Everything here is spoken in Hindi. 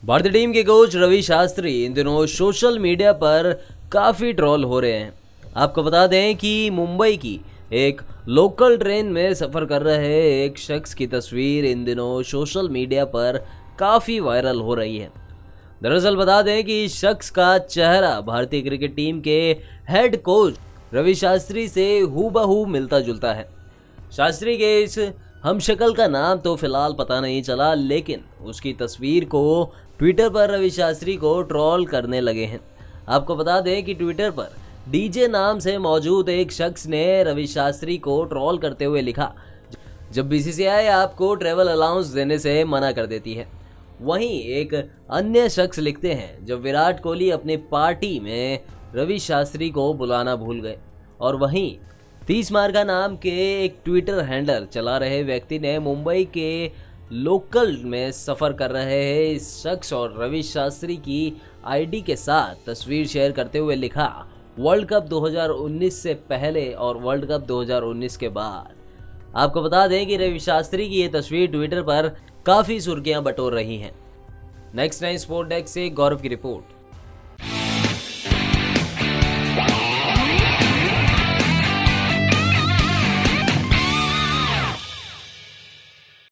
भारतीय टीम के कोच रवि शास्त्री इन दिनों सोशल मीडिया पर काफ़ी ट्रोल हो रहे हैं। आपको बता दें कि मुंबई की एक लोकल ट्रेन में सफ़र कर रहे एक शख्स की तस्वीर इन दिनों सोशल मीडिया पर काफ़ी वायरल हो रही है। दरअसल बता दें कि इस शख्स का चेहरा भारतीय क्रिकेट टीम के हेड कोच रवि शास्त्री से हूबहू मिलता जुलता है। शास्त्री के इस हमशक्ल का नाम तो फिलहाल पता नहीं चला, लेकिन उसकी तस्वीर को ट्विटर पर रवि शास्त्री को ट्रोल करने लगे हैं। आपको बता दें कि ट्विटर पर डीजे नाम से मौजूद एक शख्स ने रवि शास्त्री को ट्रोल करते हुए लिखा, जब बीसीसीआई आपको ट्रैवल अलाउंस देने से मना कर देती है। वहीं एक अन्य शख्स लिखते हैं, जब विराट कोहली अपनी पार्टी में रवि शास्त्री को बुलाना भूल गए। और वहीं 30 मार्का नाम के एक ट्विटर हैंडल चला रहे व्यक्ति ने मुंबई के लोकल में सफ़र कर रहे हैं इस शख्स और रवि शास्त्री की आईडी के साथ तस्वीर शेयर करते हुए लिखा, वर्ल्ड कप 2019 से पहले और वर्ल्ड कप 2019 के बाद। आपको बता दें कि रवि शास्त्री की ये तस्वीर ट्विटर पर काफ़ी सुर्खियां बटोर रही हैं। नेक्स्ट 9 स्पोर्ट डेस्क से गौरव की रिपोर्ट।